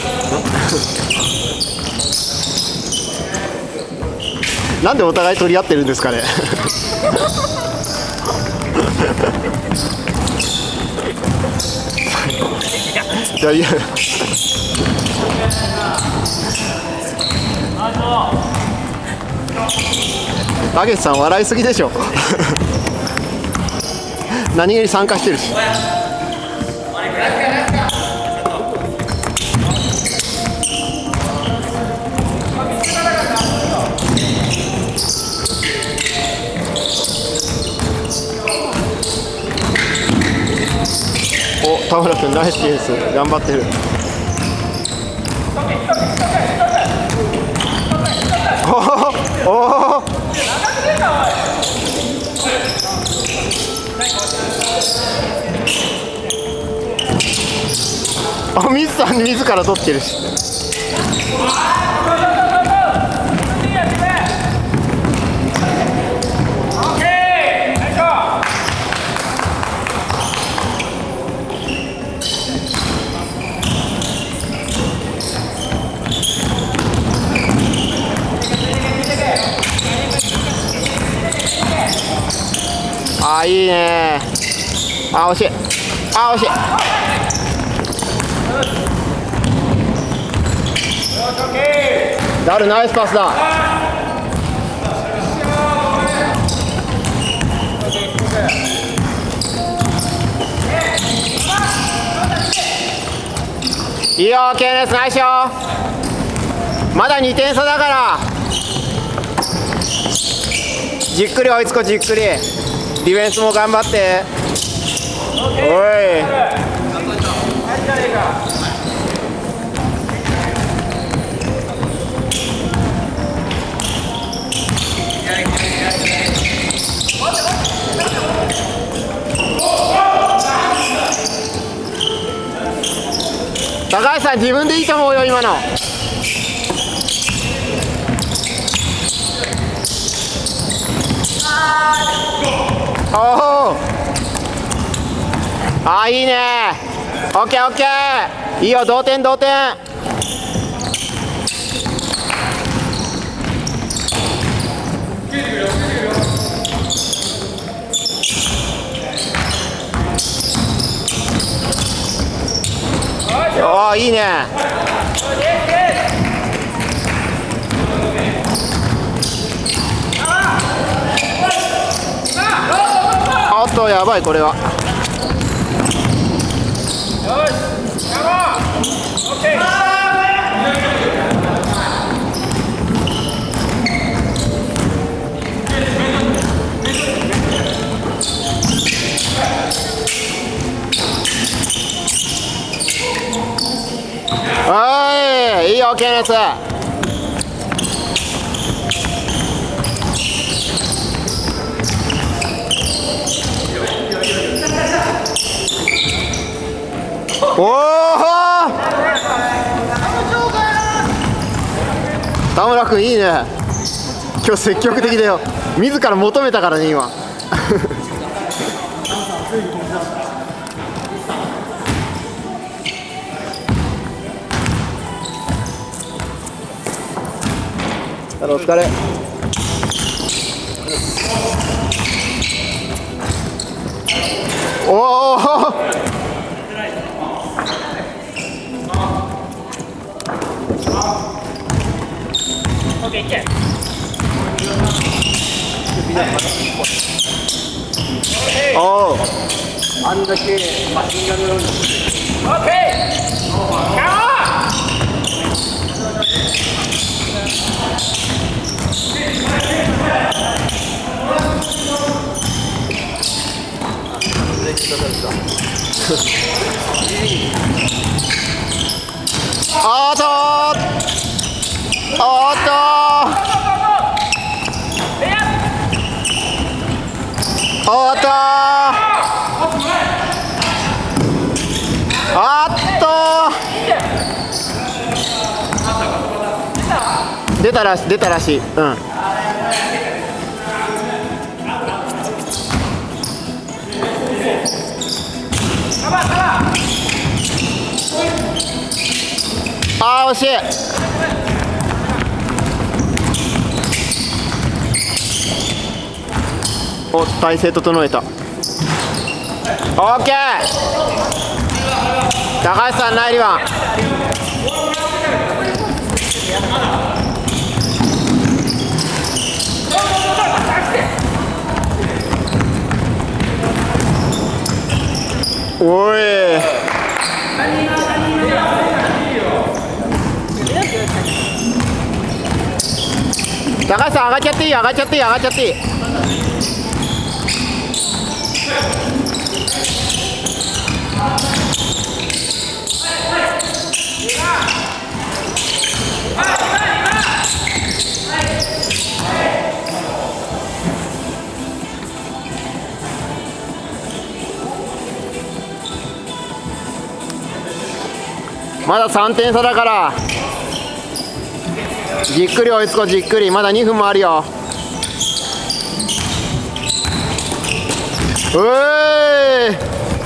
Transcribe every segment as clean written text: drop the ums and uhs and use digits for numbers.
なんでお互い取り合ってるんですかね。いやいや。たけしさん笑いすぎでしょ。何気に参加してるし。お、田村君ナイスディフェンス頑張ってる。おお。あ、水さん自ら取ってるし。あ、いいね。あ、惜しい。あ、惜しい。ダルナイスパスだ。いいよ、ケイレスナイスよ。まだ2点差だから。じっくり追いつこう、じっくり。ディフェンスも頑張って。おい。高橋さん、自分でいいと思うよ、今の。おお。あ、いいね。オッケーオッケー。いいよ、同点同点。おお、いいね。おっと、やばい、これは。おい、いいよ、ケネス。おお。田村君いいね。今日積極的だよ。自ら求めたからね、今。お疲れ。おお。おお。あんだけマシンガンのように。オッケー。おっとおっとおっと出たらしい。うん。 あー惜しい。お、体勢整えた。オッケー。高橋さんナイリバン。おい。高橋さん上がっちゃっていい、上がっちゃっていい、上がっちゃっていい。まだ3点差だからじっくり追いつこう、じっくり。まだ2分もあるよ。うーい。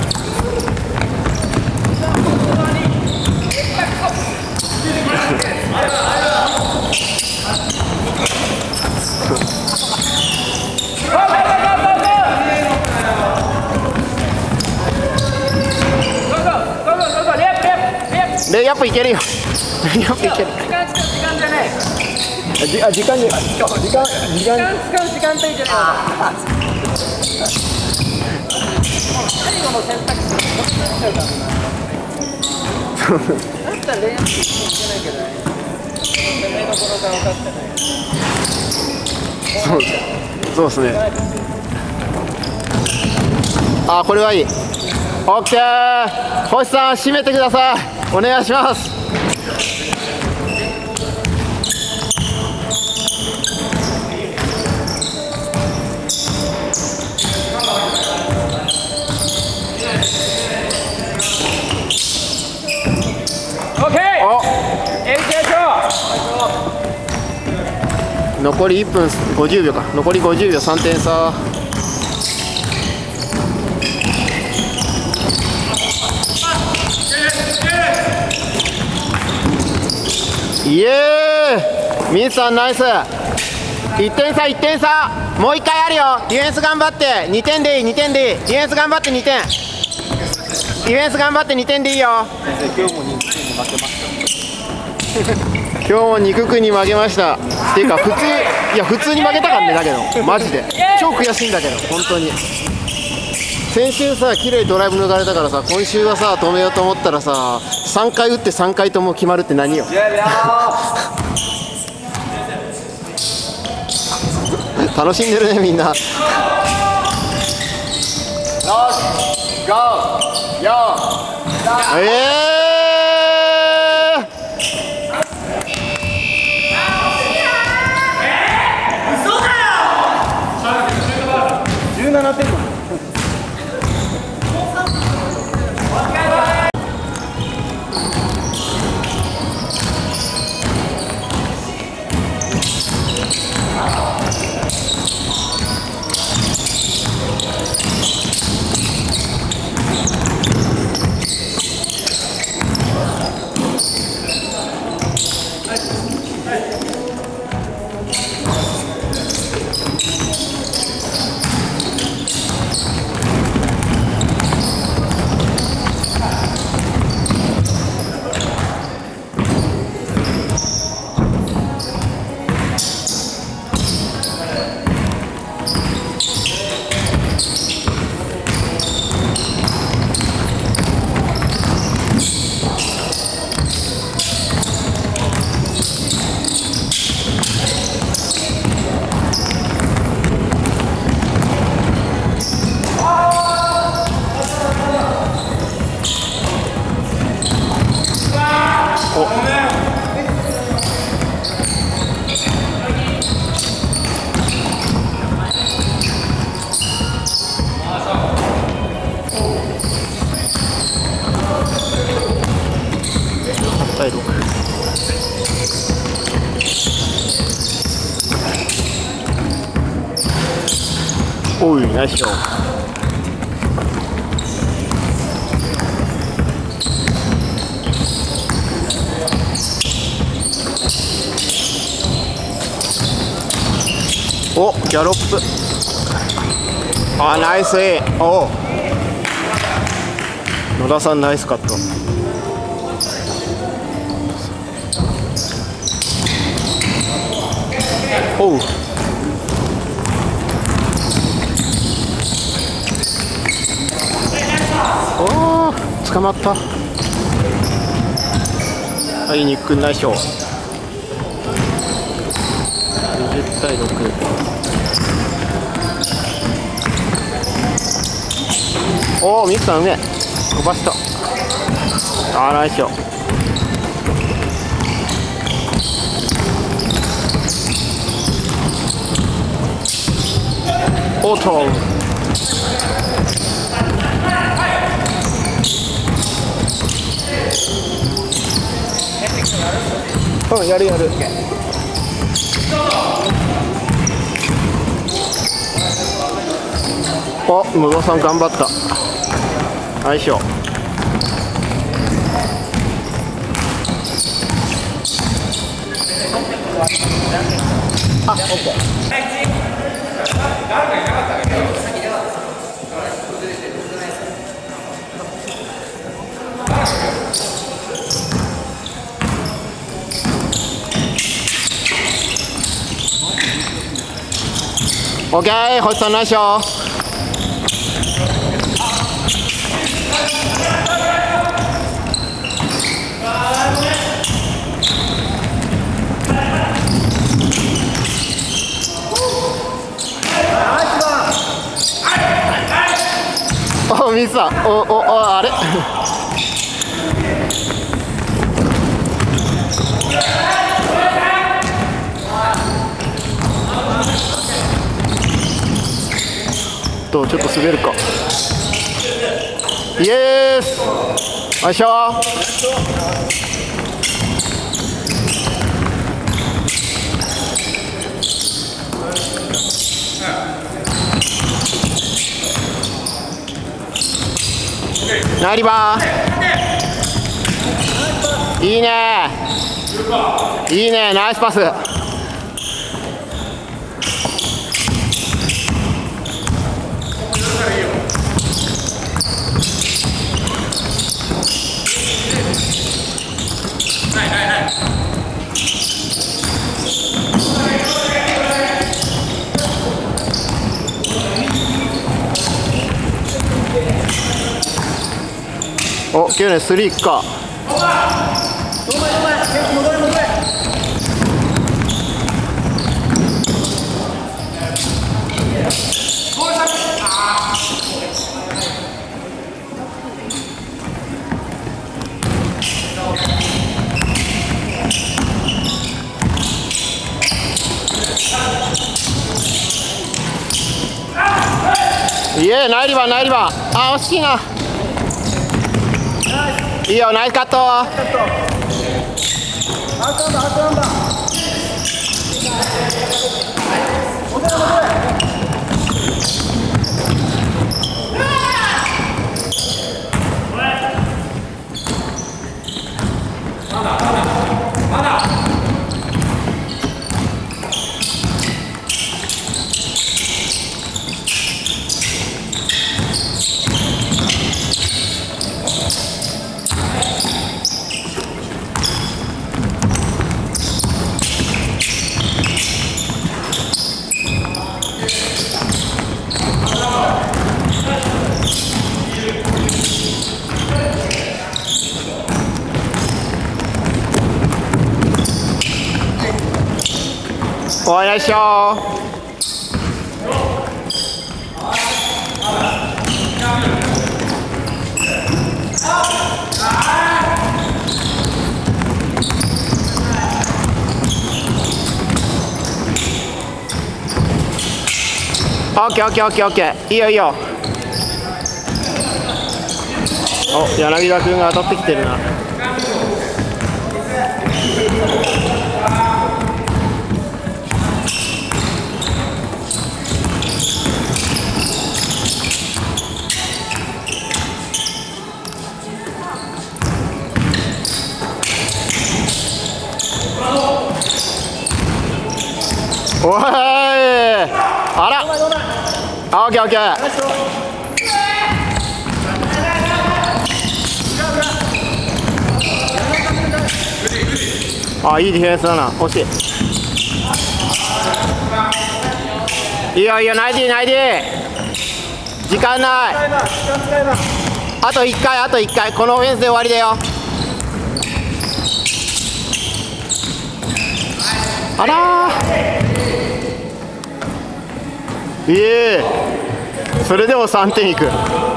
レイアップいけるよ。レイアップいける。 時間じゃない。 時間使う時間帯じゃない。 最後の選択肢がこんなになっちゃうからな。だったらレイアップいけないけどね。攻めどころが分かってない。 そうですね。あ、これはいい。オッケー。星さん締めてください。お願いします。残り1分50秒か。残り50秒、3点差。イエーイ。ミンさんナイス。1点差、1点差。もう1回あるよ。ディフェンス頑張って2点でいい、2点でいい。ディフェンス頑張って2点。ディフェンス頑張って2点でいいよ。 今日も2点に負けました。 今日も憎くに負けました。っていうか普通、いや普通に負けたからね。だけどマジで超悔しいんだけど、本当に。先週さ綺麗にドライブ抜かれたからさ、今週はさ止めようと思ったらさ3回打って3回とも決まるって何よ。楽しんでるねみんな。 17点。 対6。おいナイスショー。 おギャロップ、あナイスイン。お野田さんナイスカット。おうおお捕まった。はい、ニックンナイスショー。20対6。おおミスさんうめえ、飛ばした。あーナイスショー。オートうん、やるやる。お、野田さん頑張った。相性。あ、オッケー。オッケー、星さんナイスショー。おミスさん、あれちょっと滑るか。イエースよいしょ。ナイリバーいいねいいね、ナイスパス。お、9年3いくか。イエー、ナイリバーナイリバー。あ、惜しいな。いいよ、ナイスカット。おいしょー。オッケーオッケーオッケーオッケー、いいよいいよ。お、柳田君が当たってきてるな。 おい、あら、あ、オッケーオッケー。あ、いいディフェンスだな。惜しい。いいよいいよ、ナイディナイディ。時間ない。あと1回、あと1回、このオフェンスで終わりだよ。あらー、それでも3点いく。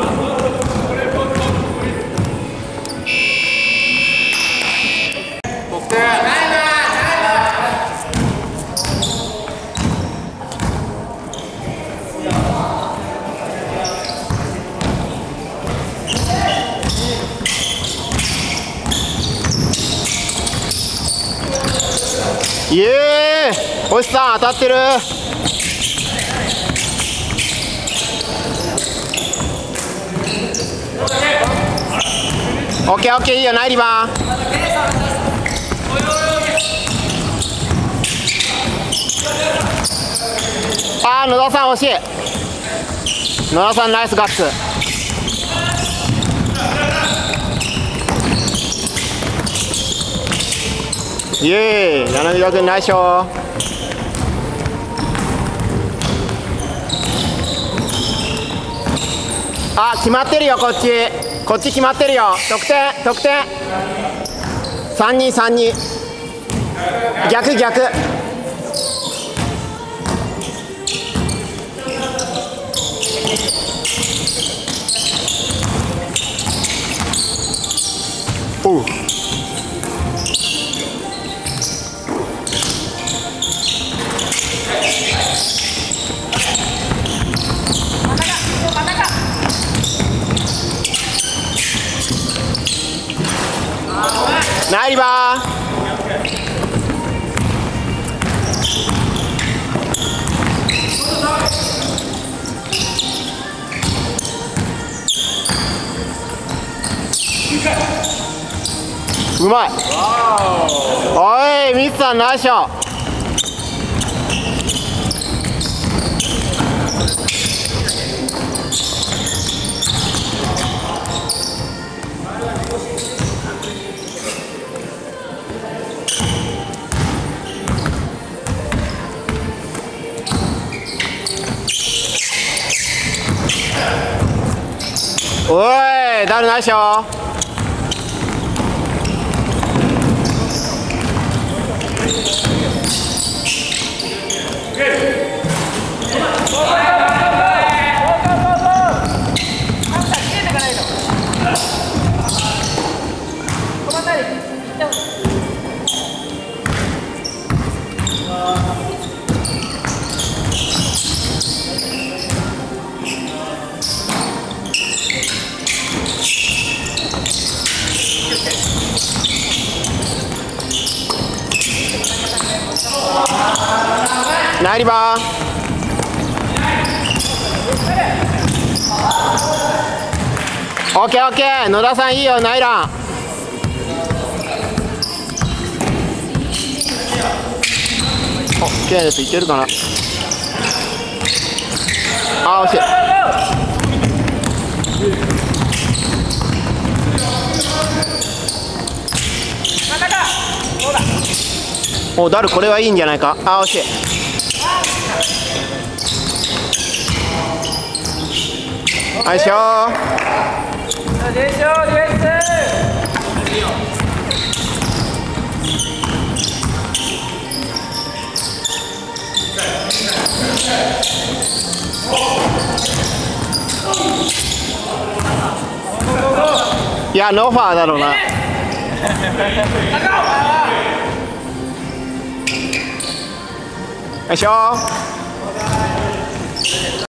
イエーイ、星さん当たってる。オッケーオッケー、いいよ、ナイリバン。あー、野田さん惜しい。野田さんナイスガッツ。イエーイ、柳田君ナイスショー。あ、決まってるよ、こっち。こっち決まってるよ。得点、得点。3-2、3-2。逆、逆。おう。ナイリバー。うまい。おい、ミスさんナイスショー。おい、ダルナイスショー。ナイリバー。オッケーオッケー、野田さんいいよ、ナイラン。お、ケアです、いけるかな。あー、惜しい。お、ダルこれはいいんじゃないか。あー、惜しい。よいしょー。いや、ノーファーだろうな。よいしょー。